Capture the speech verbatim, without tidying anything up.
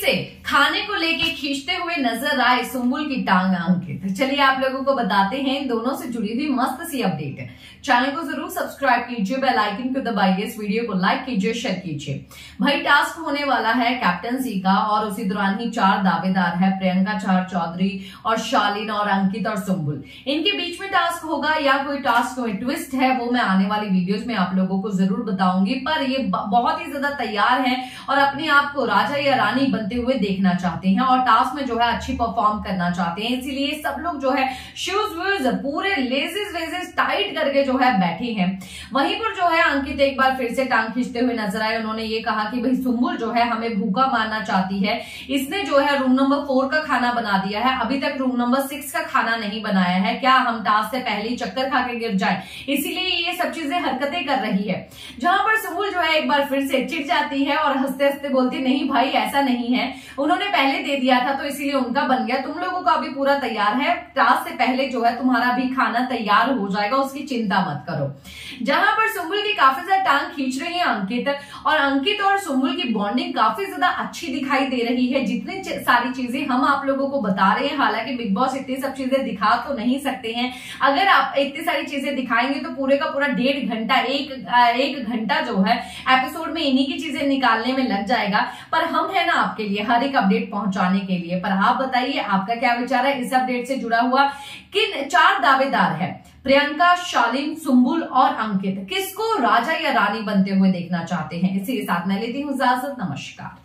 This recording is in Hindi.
से खाने को लेके खींचते हुए नजर आए सुंबुल की टांग अंकित। चलिए आप लोगों को बताते हैं इन दोनों से जुड़ी हुई मस्त सी अपडेट। चैनल को जरूर सब्सक्राइब कीजिए, बेल आइकन को दबाइए, इस वीडियो को लाइक कीजिए, शेयर कीजिए। भाई टास्क होने वाला है कैप्टनसी का और उसी दौरान ही चार दावेदार है, प्रियंका चार चौधरी और शालीन और अंकित और सुंबुल। इनके बीच में टास्क होगा या कोई टास्क कोई ट्विस्ट है वो मैं आने वाली वीडियोस में आप लोगों को जरूर बताऊंगी। पर ये बहुत ही ज्यादा तैयार हैं और अपने आप को राजा या रानी बनते हुए देखना चाहते हैं और टास्क में जो है अच्छी परफॉर्म करना चाहते हैं। इसीलिए सब लोग जो है शूज वूज पूरे लेजेस वेजेस टाइट करके जो है बैठे हैं। वहीं पर जो है अंकित एक बार फिर से टांग खींचते हुए नजर आए। उन्होंने ये कहा कि भाई सुंबुल जो है हमें भूखा मारना चाहती है, इसने जो है रूम नंबर फोर का खाना बना दिया है, अभी तक रूम नंबर सिक्स का खाना नहीं बनाया है, क्या हम टास्क से पहले ही चक्कर खा के गिर जाए, इसीलिए ये सब चीजें हरकतें कर रही है। जहां पर सुंबुल जो है एक बार फिर से चिढ़ जाती है और हंसते हंसते बोलती नहीं भाई ऐसा नहीं है, उन्होंने पहले दे दिया था तो इसीलिए उनका बन गया, तुम लोगों का भी पूरा तैयार है, टास्क से पहले जो है तुम्हारा भी खाना तैयार हो जाएगा, उसकी चिंता मत करो। जहां पर सुंबुल की काफी ज्यादा टांग खींच रही है अंकित, और अंकित और सुंबुल की बॉन्डिंग काफी ज्यादा अच्छी दिखाई दे रही है। जितनी सारी चीजें हम आप लोगों को बता रहे हैं, हालांकि बिग बॉस इतनी सब चीजें दिखा तो नहीं सकते हैं, अगर आप इतनी सारी चीजें दिखाएंगे तो पूरे का पूरा डेढ़ घंटा एक एक घंटा जो है एपिसोड में इन्हीं की चीजें निकालने में लग जाएगा। पर हम है ना आपके लिए हर एक अपडेट पहुंचाने के लिए। पर आप बताइए आपका क्या विचार है इस अपडेट से जुड़ा हुआ। किन चार दावेदार है, प्रियंका, शालीन, सुंबुल और अंकित, किसको राजा या रानी बनते हुए देखना चाहते हैं? इसी के साथ मैं लेती हूँ इजाजत, नमस्कार।